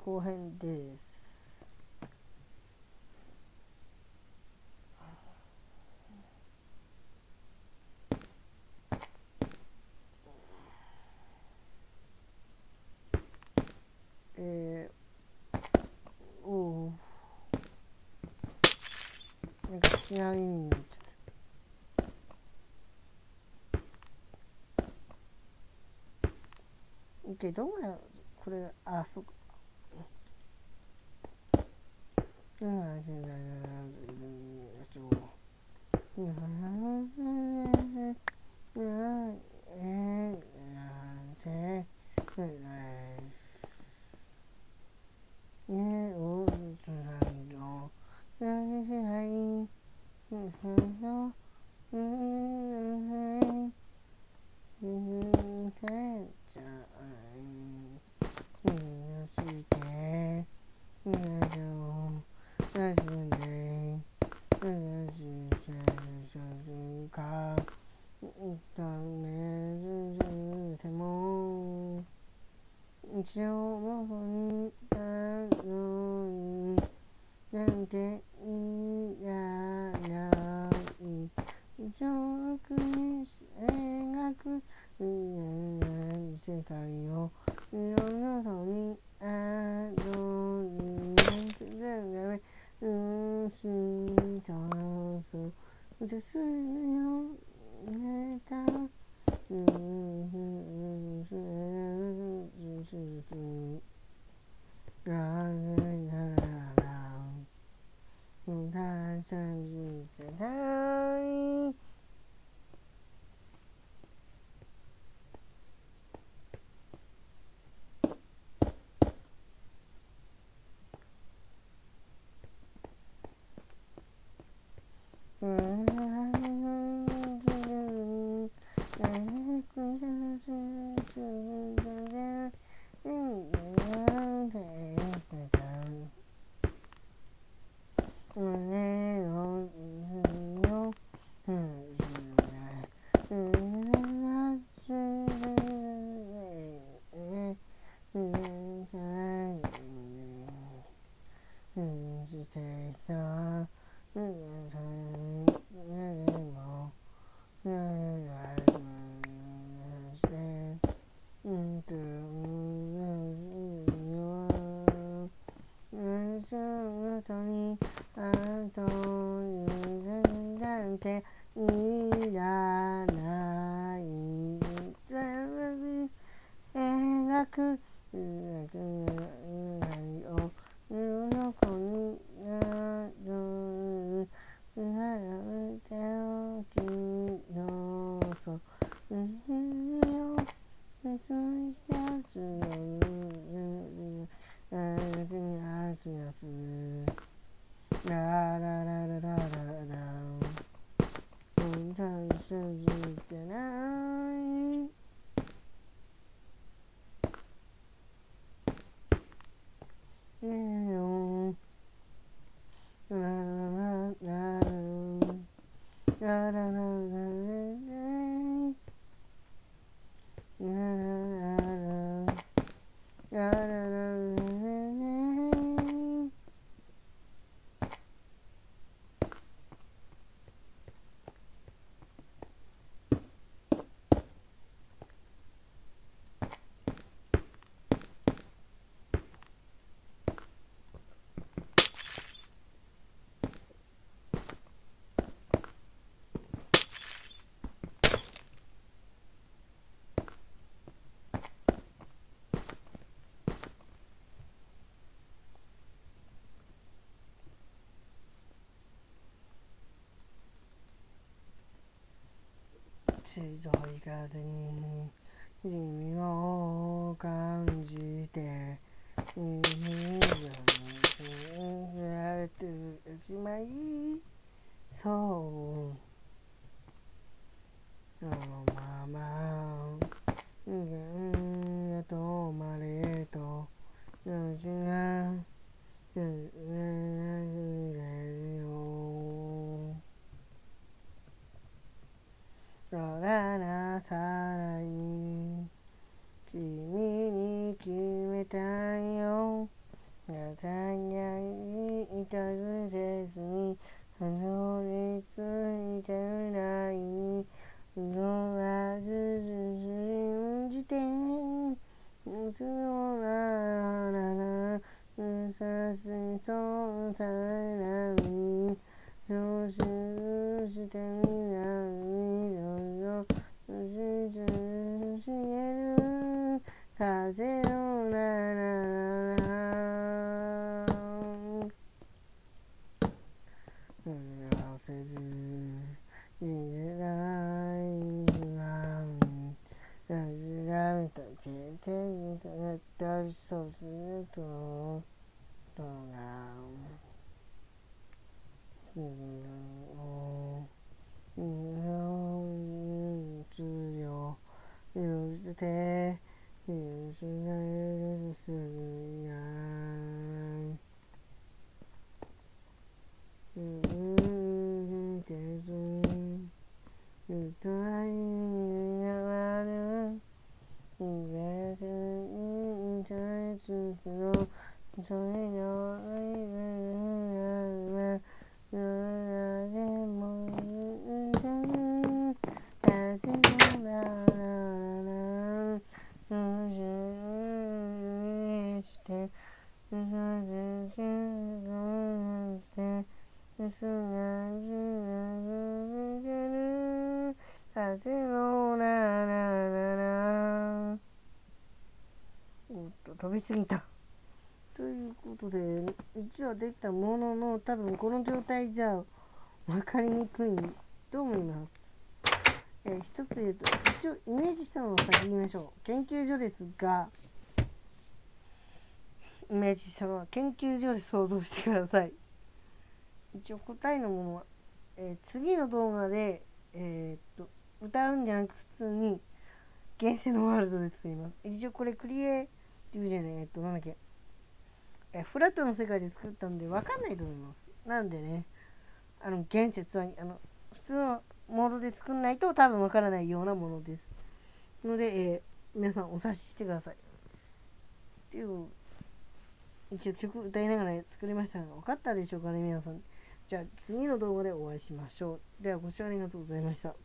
後編です。おなんか違う意味になっちゃった。けどこれそうか。一応もこになんていやない一応に描く世界をいろんなとにですよねたいらない描くの子になる手をきのそよやすやすラララララララ信じてない白い風に君を感じてやってしまいそうそのまま止まれと命がそらなさないたくせずにそれついてないにうどがずずじてうつのならなうさしそうさなにそうしてみなみろろしずしえる風のならら合わせず時代が諦めた経験にたりそうするとが通常許して許しないするやけずゆとりになる上手に対するそれの夜でも風のなら無視して嘘つきして嘘が続ける風のならおっと飛びすぎたということで1話できたものの多分この状態じゃ分かりにくいと思います。一つ言うと一応イメージしたのを先言いましょう。研究所ですがイメージしたのは研究所で想像してください。一応答えのものは、次の動画で、歌うんじゃなく普通に現世のワールドで作ります。一応これクリエイティブじゃないなんだっけフラットの世界で作ったんで分かんないと思います。なんでね現世は普通のモードで作んないと多分分からないようなものですので、皆さんお察ししてくださいっていう一応曲歌いながら作りましたが分かったでしょうかね皆さん。じゃあ次の動画でお会いしましょう。ではご視聴ありがとうございました。